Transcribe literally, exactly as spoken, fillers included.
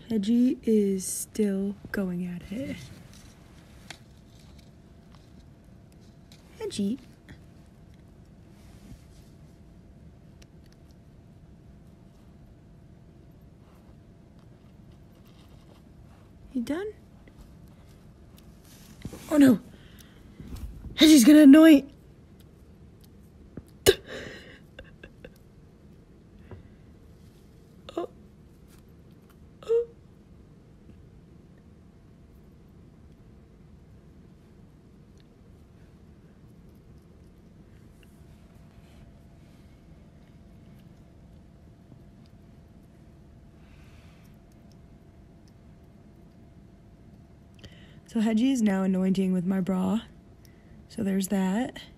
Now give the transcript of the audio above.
Hedgie is still going at it. Hedgie. You done? Oh no! Hedgie's gonna annoy. Oh. Oh. So Hedgie is now anointing with my bra. So there's that.